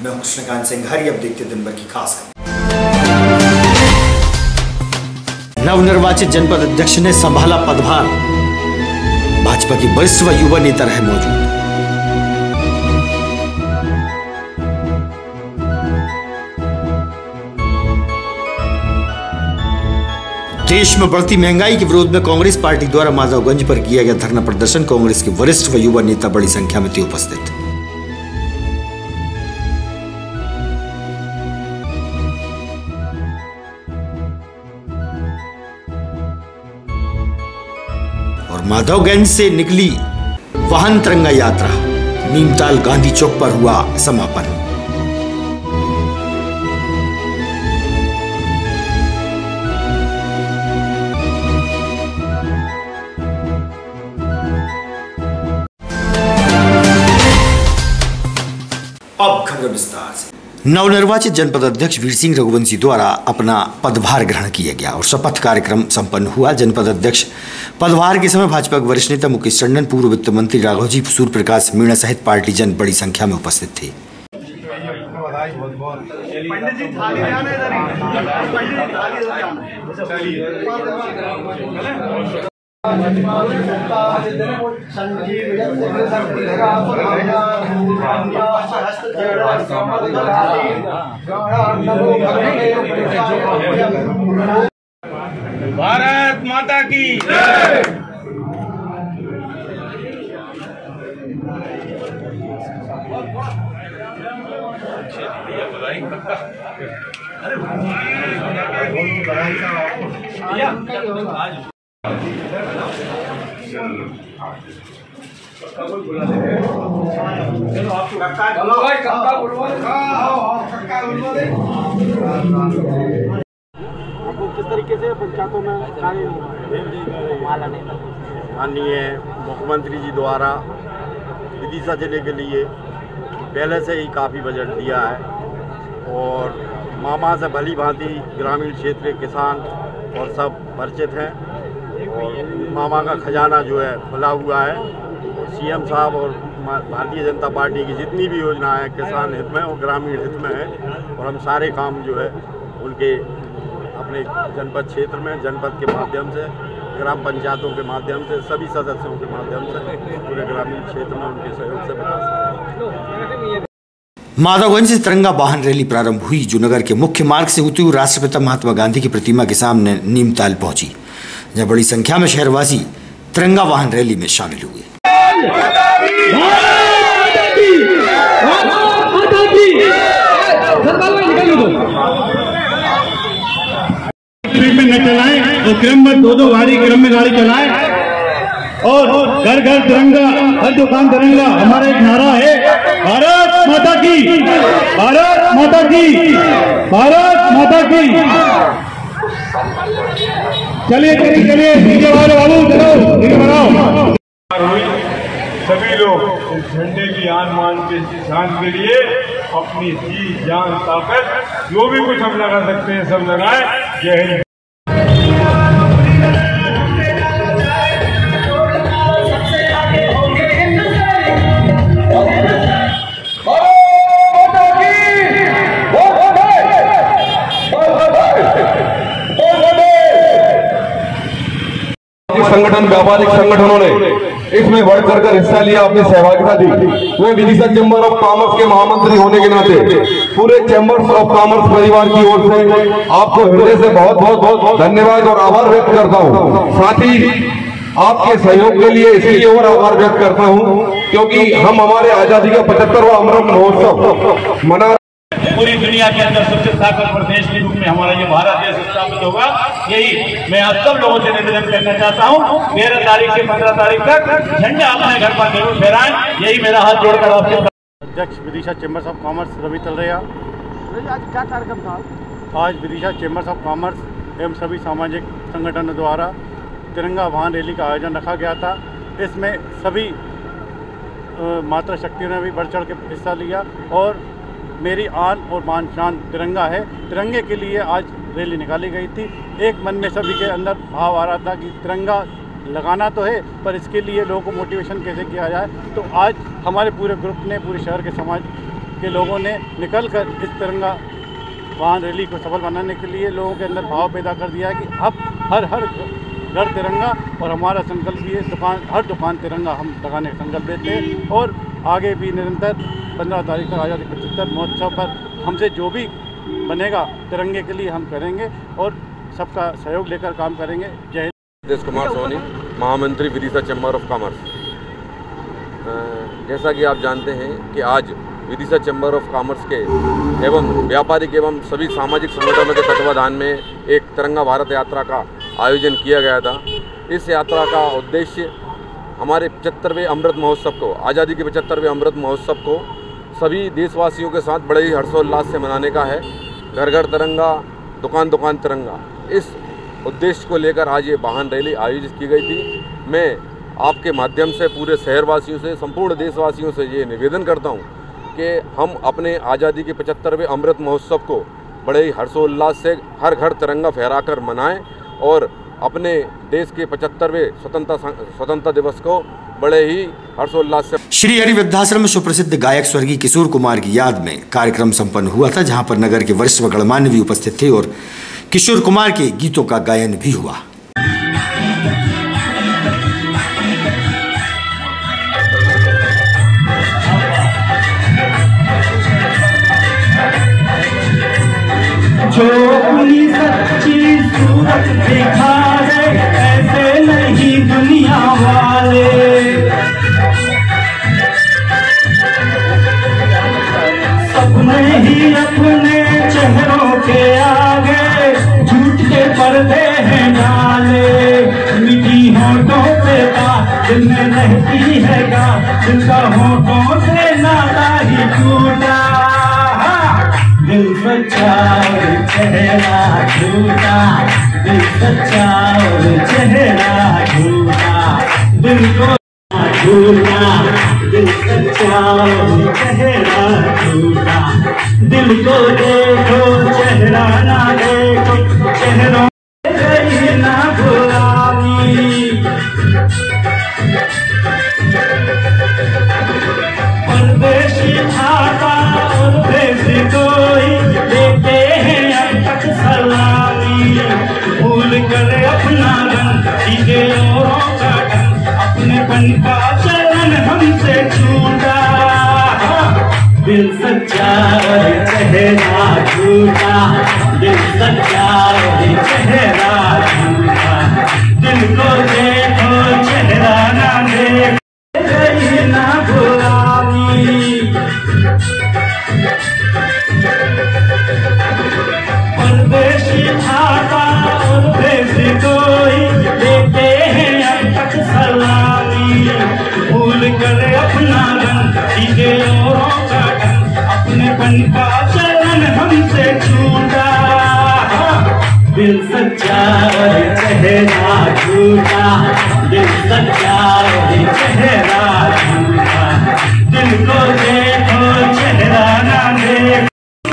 मैं हूं कृष्णकांत सिंघारी। अब देखते दिन भर की खास खबर। नवनिर्वाचित जनपद अध्यक्ष ने संभाला पदभार, भाजपा के वरिष्ठ व युवा नेता रहे मौजूद। देश में बढ़ती महंगाई के विरोध में कांग्रेस पार्टी द्वारा माधवगंज पर किया गया धरना प्रदर्शन। कांग्रेस के वरिष्ठ व युवा नेता बड़ी संख्या में थे उपस्थित। और माधवगंज से निकली वाहन तिरंगा यात्रा, नीमताल गांधी चौक पर हुआ समापन। अब खबर विस्तार से। नवनिर्वाचित जनपद अध्यक्ष वीर सिंह रघुवंशी द्वारा अपना पदभार ग्रहण किया गया और शपथ कार्यक्रम संपन्न हुआ। जनपद अध्यक्ष पदभार के समय भाजपा के वरिष्ठ नेता मुकेश टंडन, पूर्व वित्त मंत्री राघवजी, सूर्य प्रकाश मीणा सहित पार्टीजन बड़ी संख्या में उपस्थित थे। भारत माता की जय। किस तरीके से पंचायतों में कार्य माननीय मुख्यमंत्री जी द्वारा विदिशा जिले के लिए पहले से ही काफ़ी बजट दिया है और मामा से भली भांति ग्रामीण क्षेत्र के किसान और सब परिचित हैं और मामा का खजाना जो है खुला हुआ है। और सीएम साहब और भारतीय जनता पार्टी की जितनी भी योजना है किसान हित में और ग्रामीण हित में है और हम सारे काम जो है उनके अपने जनपद क्षेत्र में जनपद के माध्यम से, ग्राम पंचायतों के माध्यम से, सभी सदस्यों के माध्यम से पूरे ग्रामीण क्षेत्र में उनके सहयोग से बता सकते हैं। माधवगंज से तिरंगा वाहन रैली प्रारंभ हुई जो नगर के मुख्य मार्ग से होती हुई राष्ट्रपिता महात्मा गांधी की प्रतिमा के सामने नीमताल पहुंची, जहां बड़ी संख्या में शहरवासी तिरंगा वाहन रैली में शामिल हुए। में न चलाएं और क्रम में दो गाड़ी क्रम में गाड़ी चलाएं और घर घर तिरंगा, हर दुकान तिरंगा। हमारा एक नारा है, भारत माता की, भारत माता की, भारत माता की। चलिए चलिए चलिए डीजे वाले बाबू चलो डीजे बनाओ। सभी लोग इस झंडे की आन मान के शान के लिए अपनी जी जान ताकत जो भी कुछ हम लगा सकते हैं सब लगाए। जय हिंद। संगठन, व्यापारिक संगठनों ने इसमें बढ़ चढ़कर हिस्सा लिया, अपनी सहभागिता दी। मैं विदिशा चैम्बर ऑफ कॉमर्स के महामंत्री होने के नाते पूरे चैम्बर्स ऑफ कॉमर्स परिवार की ओर से आपको हृदय से बहुत बहुत बहुत धन्यवाद और आभार व्यक्त करता हूँ। साथ ही आपके सहयोग के लिए इसलिए और आभार व्यक्त करता हूँ क्योंकि हम हमारे आजादी का 75वां अमृत महोत्सव मना पूरी दुनिया के अंदर सबसे ताकतवर देश के रूप में हमारा ये भारत देश स्थापित होगा। यही मैं आप सब लोगों से निवेदन करना चाहता हूँ। 13 तारीख से 15 तारीख तक झंडा अपने घर पर जरूर फहराएं। यही मेरा हाथ जोड़कर आपसे। अध्यक्ष Vidisha chambers of commerce Ravi Talreja. आज क्या कार्यक्रम था? आज विदिशा चैम्बर्स ऑफ कॉमर्स एवं सभी सामाजिक संगठनों द्वारा तिरंगा वाहन रैली का आयोजन रखा गया था। इसमें सभी मातृ शक्तियों ने भी बढ़ चढ़ के हिस्सा लिया और मेरी आन और मान शान तिरंगा है। तिरंगे के लिए आज रैली निकाली गई थी। एक मन में सभी के अंदर भाव आ रहा था कि तिरंगा लगाना तो है पर इसके लिए लोगों को मोटिवेशन कैसे किया जाए। तो आज हमारे पूरे ग्रुप ने पूरे शहर के समाज के लोगों ने निकल कर इस तिरंगा वाहन रैली को सफल बनाने के लिए लोगों के अंदर भाव पैदा कर दिया कि अब हर घर तिरंगा, और हमारा संकल्प भी है हर दुकान तिरंगा हम लगाने का संकल्प लेते हैं। और आगे भी निरंतर 15 तारीख तक आज़ादी 75 महोत्सव पर हमसे जो भी बनेगा तिरंगे के लिए हम करेंगे और सबका सहयोग लेकर काम करेंगे। जय हिंद। देश कुमार सोनी, महामंत्री विदिशा चैम्बर ऑफ कॉमर्स। जैसा कि आप जानते हैं कि आज विदिशा चैम्बर ऑफ कॉमर्स के एवं व्यापारिक एवं सभी सामाजिक संगठनों के तत्वाधान में एक तिरंगा भारत यात्रा का आयोजन किया गया था। इस यात्रा का उद्देश्य हमारे 75वें अमृत महोत्सव को, आज़ादी के 75वें अमृत महोत्सव को सभी देशवासियों के साथ बड़े ही हर्षोल्लास से मनाने का है। घर घर तिरंगा, दुकान दुकान तिरंगा, इस उद्देश्य को लेकर आज ये वाहन रैली आयोजित की गई थी। मैं आपके माध्यम से पूरे शहरवासियों से, संपूर्ण देशवासियों से ये निवेदन करता हूँ कि हम अपने आज़ादी के 75वें अमृत महोत्सव को बड़े ही हर्षोल्लास से हर घर तिरंगा फहराकर मनाएं और अपने देश के 75वें स्वतंत्रता दिवस को बड़े ही हर्षोल्लास से। श्री हरि वृद्धाश्रम में सुप्रसिद्ध गायक स्वर्गीय किशोर कुमार की याद में कार्यक्रम संपन्न हुआ था, जहां पर नगर के वरिष्ठ व गणमान्य भी उपस्थित थे और किशोर कुमार के गीतों का गायन भी हुआ। जो अपनी सच्ची सूरत दिखा दे, ऐसे नहीं दुनिया वाले। सपने ही अपने चेहरों के आगे झूठ के पर्दे हैं डाले। मिट्टी होठों पे बात दिल में रहती है गा, दिल का होठों से नाता ही टूटा। दिल सच्चा और चेहरा झूठा, दिल सच्चा और चेहरा झूठा, दिल को झूठा, दिल सच्चा और चेहरा झूठा। दिल को देखो चेहरा ना देखो, चेहरों कहीं ना गुलामी। परदेशी खाता और देसी कोई देते हैं अब तक सलामी। भूल कर अपना रंग सीधे औरों का ढंग, अपने पन का चलन हमसे छूटा। दिल सच्चा और चेहरा झूठा, दिल सच्चा और चेहरा झूठा। दिल को देखो चेहरा ना देखो, कहीं ना गुलामी। परदेशी खाता और देसी कोई देते हैं अब तक सलामी। भूल कर अपना रंग सीधे औरों का ढंग, अपने पन का चलन हमसे छूटा। दिल सच्चा और चेहरा झूठा, दिल सच्चा और चेहरा झूठा। दिल को देखो चेहरा ना देखो।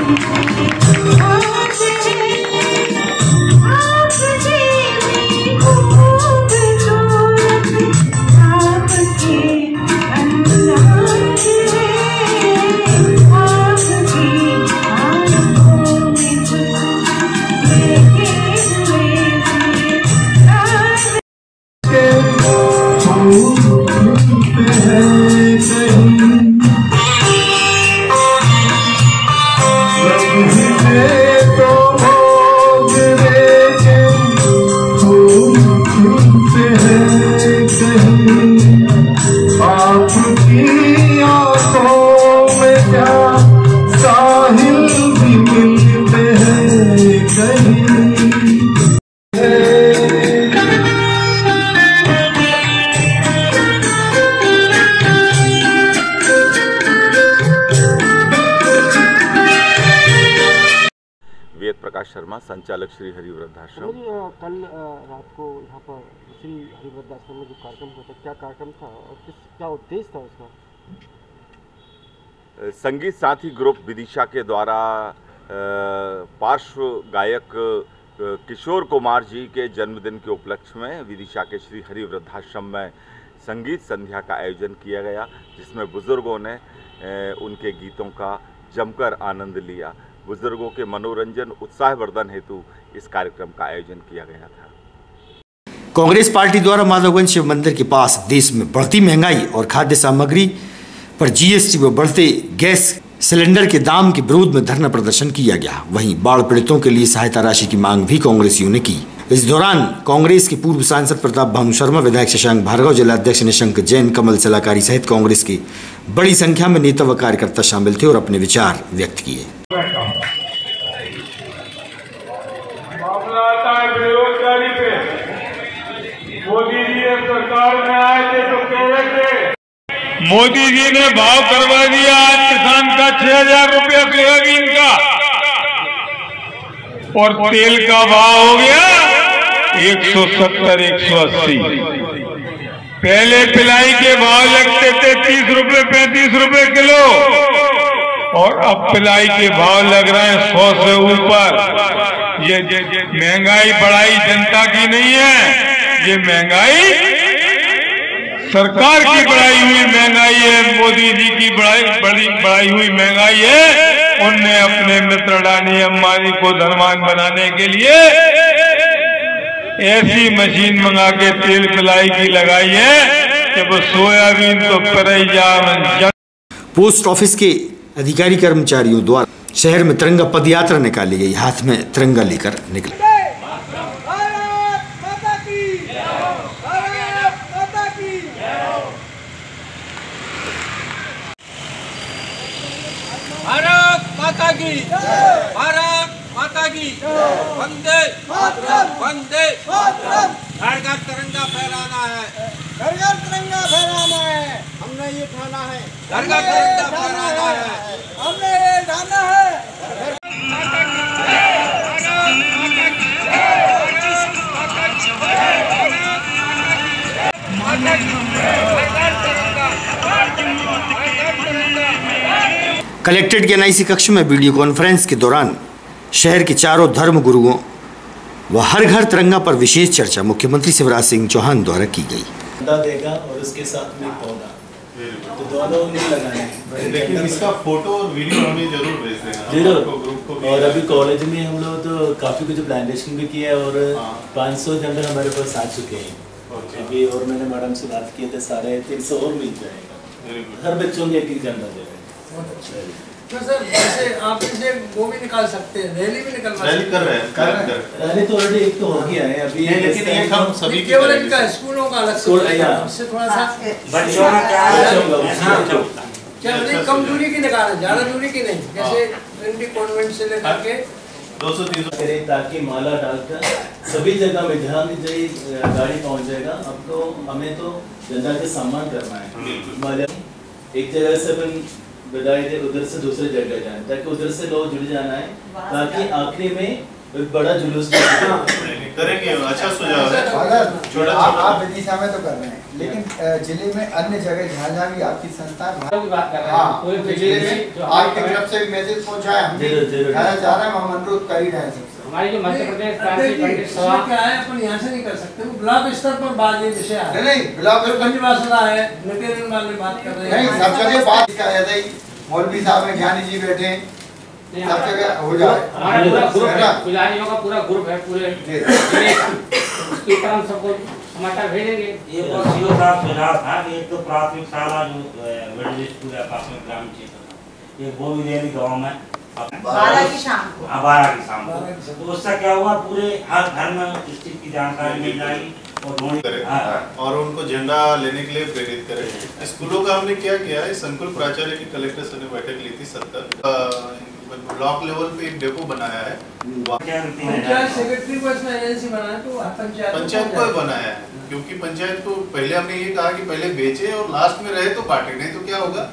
वेद प्रकाश शर्मा, संचालक श्री हरि वृद्धाश्रम। कल रात को यहाँ पर श्री हरि वृद्धाश्रम में जो कार्यक्रम हुआ था, क्या कार्यक्रम था और क्या उद्देश्य था उसका? संगीत साथी ग्रुप विदिशा के द्वारा पार्श्व गायक किशोर कुमार जी के जन्मदिन के उपलक्ष्य में विदिशा के श्री हरि वृद्धाश्रम में संगीत संध्या का आयोजन किया गया, जिसमें बुजुर्गों ने उनके गीतों का जमकर आनंद लिया। बुजुर्गों के मनोरंजन उत्साहवर्धन हेतु इस कार्यक्रम का आयोजन किया गया था। कांग्रेस पार्टी द्वारा माधवगंज शिव मंदिर के पास देश में बढ़ती महंगाई और खाद्य सामग्री पर जीएसटी व बढ़ते गैस सिलेंडर के दाम के विरोध में धरना प्रदर्शन किया गया। वहीं बाढ़ पीड़ितों के लिए सहायता राशि की मांग भी कांग्रेसियों ने की। इस दौरान कांग्रेस के पूर्व सांसद प्रताप भानु शर्मा, विधायक शशांक भार्गव, जिलाध्यक्ष निशंक जैन, कमल सलाकारी सहित कांग्रेस की बड़ी संख्या में नेता व कार्यकर्ता शामिल थे और अपने विचार व्यक्त किए। बेरोजगारी पे मोदी जी सरकार में आए थे तो कह रहे थे, मोदी जी ने भाव करवा दिया। आज किसान का 6,000 रुपया सोयाबीन का और तेल का भाव हो गया 170, 180। पहले पिलाई के भाव लगते थे 30 रुपए, 35 रुपए किलो और अब पिलाई के भाव लग रहे हैं 100 से ऊपर। ये महंगाई बढ़ाई जनता की नहीं है, ये महंगाई सरकार की बढ़ाई हुई महंगाई है, मोदी जी की बढ़ाई हुई महंगाई है। उनने अपने मित्र अडानी अंबानी को धनवान बनाने के लिए ऐसी मशीन मंगा के तेल पिलाई की लगाई है कि वो सोयाबीन तो पर। पोस्ट ऑफिस के अधिकारी कर्मचारियों द्वारा शहर में तिरंगा पद यात्रा निकाली गई। हाथ में तिरंगा लेकर निकले। भारत माता की, भारत माता की, वंदे वंदे। घर घर तिरंगा फहराना है, घर घर तिरंगा फहराना है, हमने ये ठाना है। घर घर तिरंगा फहराना है, हमने ये ठाना है। कलेक्ट्रेट के एनआईसी कक्ष में वीडियो कॉन्फ्रेंस के दौरान शहर के चारों धर्म गुरुओं व हर घर तिरंगा पर विशेष चर्चा मुख्यमंत्री शिवराज सिंह चौहान द्वारा की गई। देगा और उसके साथ में पौधा तो दोनों नहीं लगाने हैं, लेकिन इसका फोटो और वीडियो हमें जरूर भेज देना जरूर। और अभी कॉलेज में हम लोग तो काफी कुछ प्लांटेशन भी किया है और 500 जंगल हमारे पास आ चुके हैं अभी। और मैंने मैडम से बात किए थे 350 और मिल जाएगा। हर बच्चों के एक झंडा दे रहे हैं। तो सर जैसे आप इसे वो भी निकाल सकते हैं, रैली भी निकलवा सकते हैं। रैली कर रहे हैं। रैली तो ऑलरेडी एक तो हो गया है अभी, लेकिन एक हम सभी केवल इनका स्कूलों का अलग से थोड़ा सा बच्चों का क्या कम दूरी की निकालना, ज्यादा दूरी की नहीं, जैसे ट्रिनिटी कॉन्वेंट से लेकर के 200-300 करें ताकि माला डालकर सभी जगह में जहाँ भी जाए गाड़ी पहुँच जाएगा। अब तो हमें तो जनता के सम्मान करना है। एक जगह से अपन बधाई दे उधर से दूसरे जगह जाए ताकि उधर से लोग जुड़ जाना है, ताकि आखिरी में एक बड़ा जुलूस करेंगे। अच्छा सुझाव है। अगर आप विदिशा में तो कर रहे हैं, लेकिन जिले में अन्य जगह जहाँ जहाँ भी आपकी संस्था जिले में आपकी तरफ से मैसेज पहुँचाया जा रहा है, हम अनुरोध कर ही रहे हैं। हमारी जो मध्य प्रदेश क्या है, अपन यहाँ से नहीं कर सकते, वो ब्लॉक स्तर पर बात ये विषय है। नहीं ब्लॉक पंचवासला है, नितिन वाले बात कर रहे हैं। नहीं सब जगह बात का है, मौलवी साहब में ज्ञानी जी बैठे सब जगह हो जाए। पुजारियों का पूरा ग्रुप है, पूरे उसकी तरफ सबको समाचार भेजेंगे। ये सीओ साहब सुझाव था कि एक तो प्राथमिक शाला जो मिडिल स्कूल है प्राथमिक ग्रामीण क्षेत्र में, ये वो भी देनी गाँव में 12 की शाम को। 12 की शाम को। तो उससे क्या हुआ, पूरे हर घर में इस चीज की जानकारी मिल जाएगी और उनको झंडा लेने के लिए प्रेरित करें। स्कूलों का हमने क्या किया है, संकुल प्राचार्य की कलेक्टर सर ने बैठक ली थी 70 ब्लॉक लेवल पे एक डेपो बनाया है। सेक्रेटरी को इसमें एजेंसी बनाया तो पंचायत को बनाया है, क्योंकि पंचायत को पहले हमने ये कहा कि पहले बेचे और लास्ट में रहे तो बांटे, नहीं तो क्या होगा।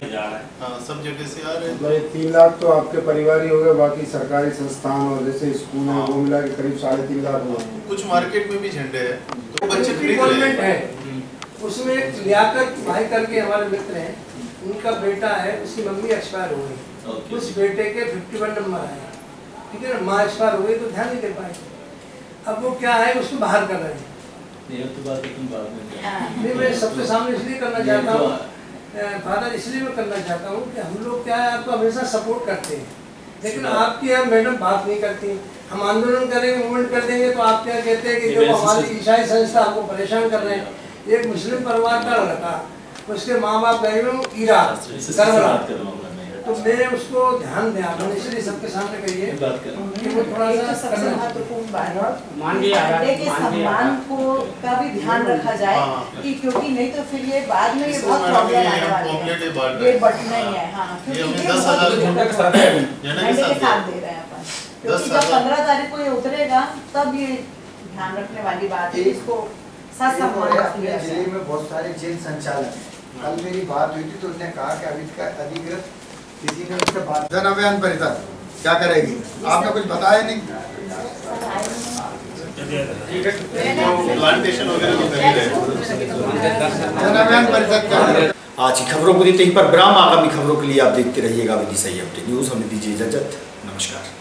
सब जगह से आ रहे हैं। 3 लाख तो आपके परिवार ही हो गए, बाकी सरकारी संस्थान और जैसे स्कूल है वो मिला के करीब 3.5 लाख हुआ। कुछ मार्केट में भी झंडे हैं तो बच्चे खरीद रहे हैं। उसमें एक लियाकत भाई करके हमारे मित्र हैं, उनका बेटा है, उसकी मम्मी एक्सपायर हो गई, उस बेटे के 51 नंबर आया, ठीक है ना, माँ एक्सपायर हो गई तो ध्यान नहीं दे पाए। अब वो क्या है, उसको बाहर कर रहे हैं। नहीं मैं सबके सामने इसलिए करना चाहता हूँ फादर इसलिए मैं करना चाहता हूँ कि हम लोग क्या है आपको हमेशा सपोर्ट करते हैं, लेकिन आपकी यहाँ मैडम बात नहीं करती। हम आंदोलन करेंगे, मूवमेंट कर देंगे तो आप क्या कहते हैं कि जो हमारी ईसाई संस्था आपको परेशान कर रहे हैं। एक मुस्लिम परिवार का लड़का, उसके माँ बाप गए हुए ईरान करबला, तो मैं उसको ध्यान दें आप इसलिए सबके सामने कहिए कि वो थोड़ा सा सबसे महत्वपूर्ण बात है कि सम्मान को का भी ध्यान रखा जाए कि क्योंकि नहीं तो फिर ये बाद में ये बहुत प्रॉब्लम आने वाली है, ये बढ़ना ही है। हाँ, क्योंकि ये झंडे के साथ दे रहे हैं अपन, क्योंकि जब 15 तारीख को ये उतरेगा तब ये ध्यान रखने वाली बात है, इसको साथ सम्मान जिले में बहुत सारे जेल संचालक हैं। कल मेरी बात हुई थी तो उन्होंने कहा कि अभी तक अधिकृत किसी ने उससे बात जन अभियान परिषद क्या करेगी, आपने कुछ बताया नहीं। प्लांटेशन वगैरह तो कर ही रहे, जन अभियान परिषद क्या करेगी। आज की खबरों को देते ही पर विराम, आगामी खबरों के लिए आप देखते रहिएगा विदिशा अपडेट न्यूज। हमें दीजिए इजाजत, नमस्कार।